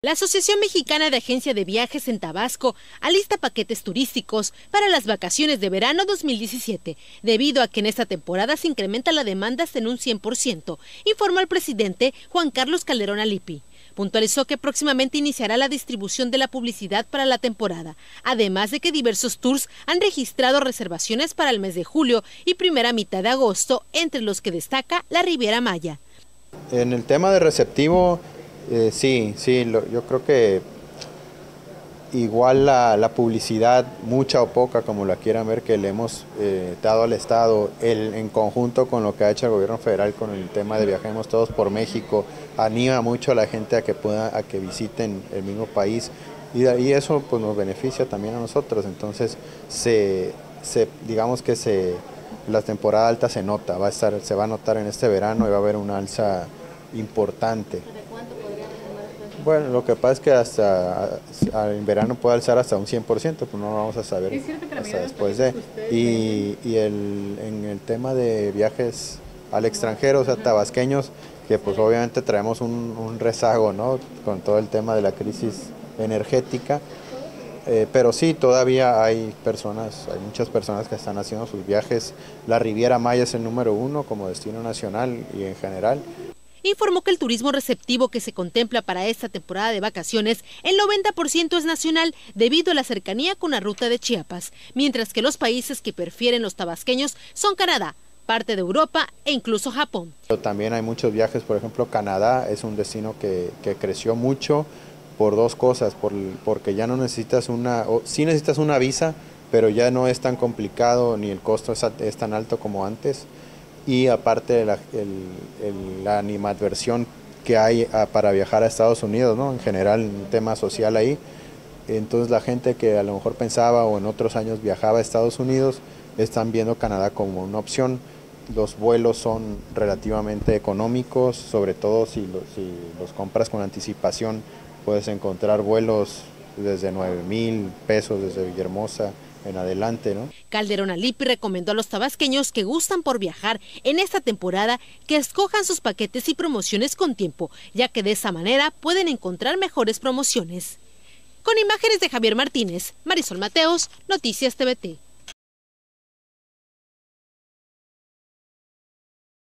La Asociación Mexicana de Agencia de Viajes en Tabasco alista paquetes turísticos para las vacaciones de verano 2017, debido a que en esta temporada se incrementa la demanda hasta en un 100%, informó el presidente Juan Carlos Calderón Alipi. Puntualizó que próximamente iniciará la distribución de la publicidad para la temporada, además de que diversos tours han registrado reservaciones para el mes de julio y primera mitad de agosto, entre los que destaca la Riviera Maya. En el tema de receptivo, yo creo que igual la publicidad, mucha o poca, como la quieran ver, que le hemos dado al Estado, en conjunto con lo que ha hecho el gobierno federal con el tema de Viajemos Todos por México, anima mucho a la gente a que visiten el mismo país y eso pues nos beneficia también a nosotros. Entonces digamos que la temporada alta se va a notar en este verano y va a haber una alza importante. ¿De cuánto podría retomar después? Bueno, lo que pasa es que hasta en verano puede alzar hasta un 100%, pues no lo vamos a saber hasta después de. En el tema de viajes al extranjero, o sea, tabasqueños, que pues obviamente traemos un rezago, ¿no? Con todo el tema de la crisis energética, pero sí, todavía hay muchas personas que están haciendo sus viajes. La Riviera Maya es el número 1 como destino nacional y en general. Informó que el turismo receptivo que se contempla para esta temporada de vacaciones, el 90% es nacional debido a la cercanía con la ruta de Chiapas, mientras que los países que prefieren los tabasqueños son Canadá, parte de Europa e incluso Japón. También hay muchos viajes, por ejemplo, Canadá es un destino que creció mucho por dos cosas, porque ya no necesitas sí necesitas una visa, pero ya no es tan complicado ni el costo es tan alto como antes. Y aparte la animadversión que hay para viajar a Estados Unidos, ¿no? En general, un tema social ahí. Entonces la gente que a lo mejor pensaba o en otros años viajaba a Estados Unidos, están viendo Canadá como una opción. Los vuelos son relativamente económicos, sobre todo si los compras con anticipación, puedes encontrar vuelos desde 9,000 pesos desde Villahermosa en adelante, ¿no? Calderón Alipi recomendó a los tabasqueños que gustan por viajar en esta temporada que escojan sus paquetes y promociones con tiempo, ya que de esa manera pueden encontrar mejores promociones. Con imágenes de Javier Martínez, Marisol Mateos, Noticias TVT.